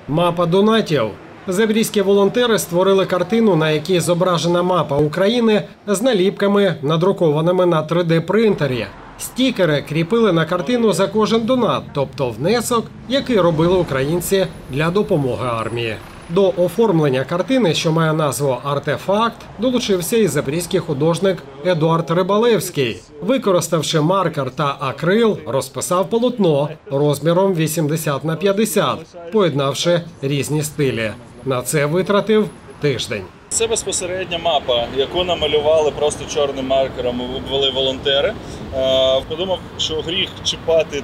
Мапа донатів. Запорізькі волонтери створили картину, на якій зображена мапа України з наліпками, надрукованими на 3D-принтері. Стікери кріпили на картину за кожен донат, тобто внесок, який робили українці для допомоги армії. До оформлення картини, що має назву «Артефакт», долучився і запорізький художник Едуард Рибалевський. Використавши маркер та акрил, розписав полотно розміром 80×50, поєднавши різні стилі. На це витратив тиждень. Це безпосередня мапа, яку намалювали просто чорним маркером, обвели волонтери. Подумав, що гріх чіпати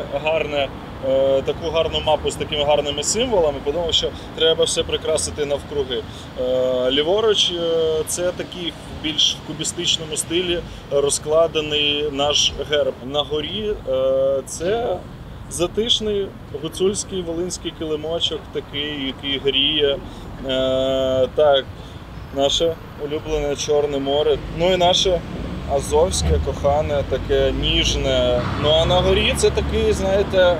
таку гарну мапу з такими гарними символами. Подумав, що треба все прикрасити навкруги. Ліворуч – це такий більш в кубістичному стилі розкладений наш герб. На горі – це затишний гуцульський волинський килимочок, такий, який гріє. Так, наше улюблене Чорне море. Ну і наше азовське, кохане, таке ніжне. Ну а на горі це такий, знаєте,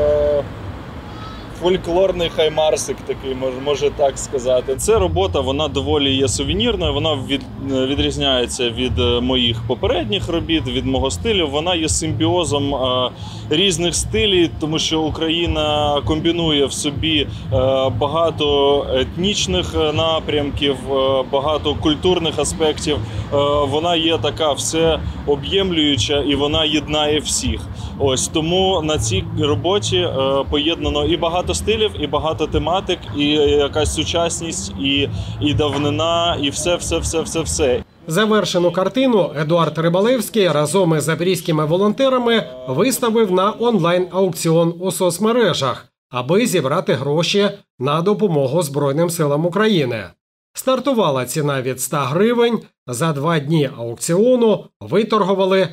фольклорний хаймарсик такий, може так сказати. Ця робота, вона доволі є сувенірною, вона відрізняється від моїх попередніх робіт, від мого стилю. Вона є симбіозом різних стилів, тому що Україна комбінує в собі багато етнічних напрямків, багато культурних аспектів. Вона є така всеоб'ємлююча і вона єднає всіх. Ось тому на цій роботі поєднано і багато стилів, і багато тематик, і якась сучасність, і давнина, і все. Завершену картину Едуард Рибалевський разом із запорізькими волонтерами виставив на онлайн-аукціон у соцмережах, аби зібрати гроші на допомогу Збройним силам України. Стартувала ціна від 100 гривень, за 2 дні аукціону виторгували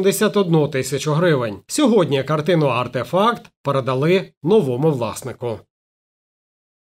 81 тисячу гривень. Сьогодні картину «Артефакт» передали новому власнику.